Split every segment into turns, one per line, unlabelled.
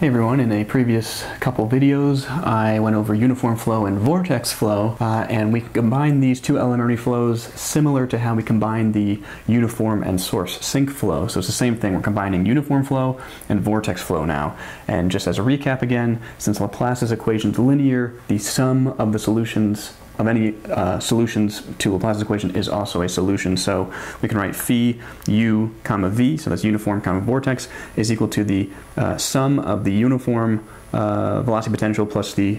Hey everyone, in a previous couple videos I went over uniform flow and vortex flow and we combined these two elementary flows similar to how we combined the uniform and source sink flow. So it's the same thing, we're combining uniform flow and vortex flow now. And just as a recap again, since Laplace's equation is linear, the sum of the solutions of any solutions to Laplace's equation is also a solution. So we can write phi u comma v, so that's uniform comma vortex, is equal to the sum of the uniform velocity potential plus the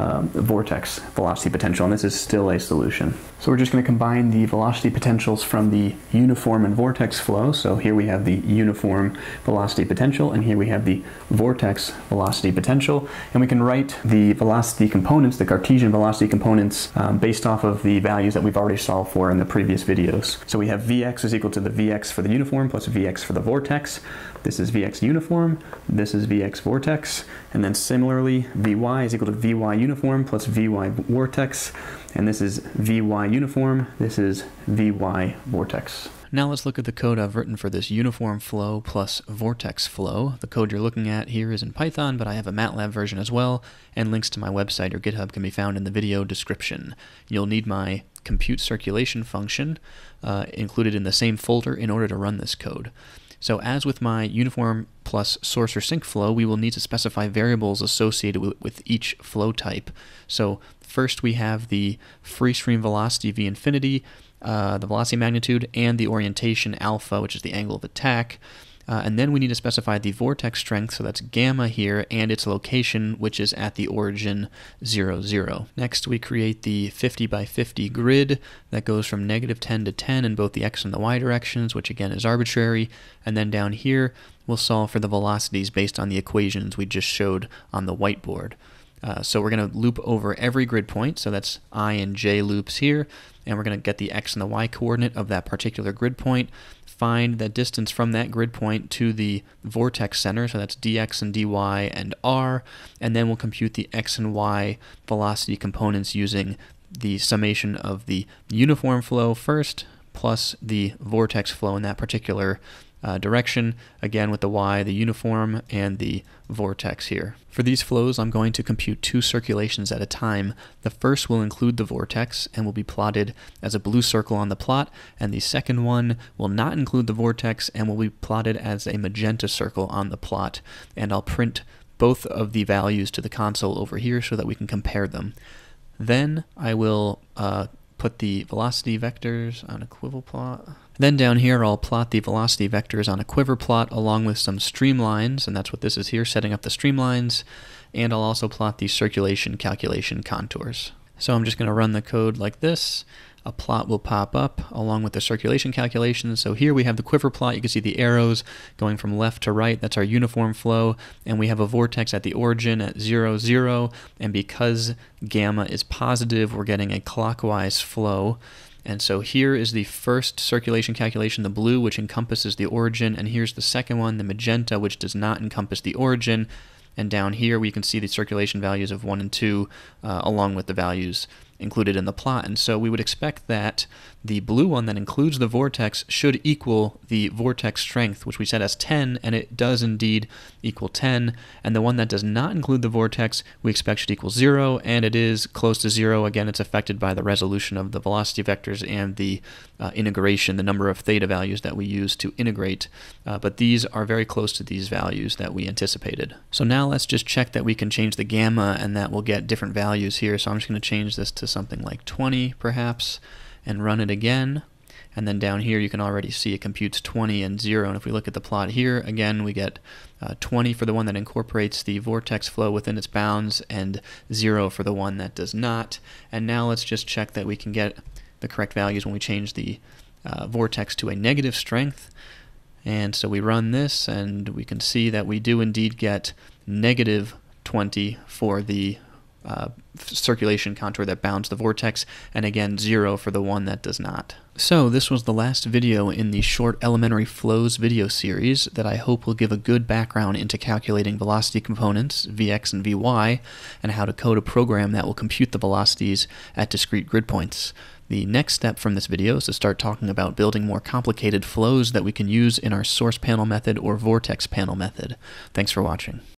vortex velocity potential, and this is still a solution. So we're just going to combine the velocity potentials from the uniform and vortex flow. So here we have the uniform velocity potential, and here we have the vortex velocity potential, and we can write the velocity components, the Cartesian velocity components, based off of the values that we've already solved for in the previous videos. So we have Vx is equal to the Vx for the uniform plus Vx for the vortex. This is Vx uniform, this is Vx vortex, and then similarly Vy is equal to Vy uniform plus Vy vortex, and this is Vy uniform, this is Vy vortex. Now let's look at the code I've written for this uniform flow plus vortex flow. The code you're looking at here is in Python, but I have a MATLAB version as well, and links to my website or GitHub can be found in the video description. You'll need my compute circulation function included in the same folder in order to run this code. So as with my uniform plus source or sink flow, we will need to specify variables associated with each flow type. So first we have the free stream velocity v infinity, the velocity magnitude, and the orientation alpha, which is the angle of attack. And then we need to specify the vortex strength, so that's gamma here, and its location, which is at the origin 0, 0. Next, we create the 50 by 50 grid that goes from -10 to 10 in both the x and the y directions, which again is arbitrary. And then down here, we'll solve for the velocities based on the equations we just showed on the whiteboard. So we're going to loop over every grid point, so that's I and j loops here, and we're going to get the x and the y coordinate of that particular grid point, find the distance from that grid point to the vortex center, so that's dx and dy and r, and then we'll compute the x and y velocity components using the summation of the uniform flow first, plus the vortex flow in that particular direction, again with the y, the uniform, and the vortex here. For these flows, I'm going to compute two circulations at a time. The first will include the vortex and will be plotted as a blue circle on the plot, and the second one will not include the vortex and will be plotted as a magenta circle on the plot. And I'll print both of the values to the console over here so that we can compare them. Then I will put the velocity vectors on a quiver plot. Then down here I'll plot the velocity vectors on a quiver plot along with some streamlines, and that's what this is here, setting up the streamlines, and I'll also plot the circulation calculation contours. So I'm just going to run the code like this. A plot will pop up along with the circulation calculations. So here we have the quiver plot. You can see the arrows going from left to right. That's our uniform flow. And we have a vortex at the origin at 0, 0. And because gamma is positive, we're getting a clockwise flow. And so here is the first circulation calculation, the blue, which encompasses the origin. And here's the second one, the magenta, which does not encompass the origin. And down here we can see the circulation values of 1 and 2 along with the values included in the plot. And so we would expect that the blue one that includes the vortex should equal the vortex strength, which we set as 10, and it does indeed equal 10. And the one that does not include the vortex we expect should equal 0, and it is close to 0. Again, it's affected by the resolution of the velocity vectors and the integration, the number of theta values that we use to integrate, but these are very close to these values that we anticipated. So now let's just check that we can change the gamma and that we'll get different values here. So I'm just going to change this to something like 20 perhaps and run it again, and then down here you can already see it computes 20 and 0, and if we look at the plot here again we get 20 for the one that incorporates the vortex flow within its bounds and 0 for the one that does not. And now let's just check that we can get the correct values when we change the vortex to a negative strength. And so we run this and we can see that we do indeed get negative 20 for the circulation contour that bounds the vortex, and again 0 for the one that does not. So this was the last video in the short elementary flows video series that I hope will give a good background into calculating velocity components, Vx and Vy, and how to code a program that will compute the velocities at discrete grid points. The next step from this video is to start talking about building more complicated flows that we can use in our source panel method or vortex panel method. Thanks for watching.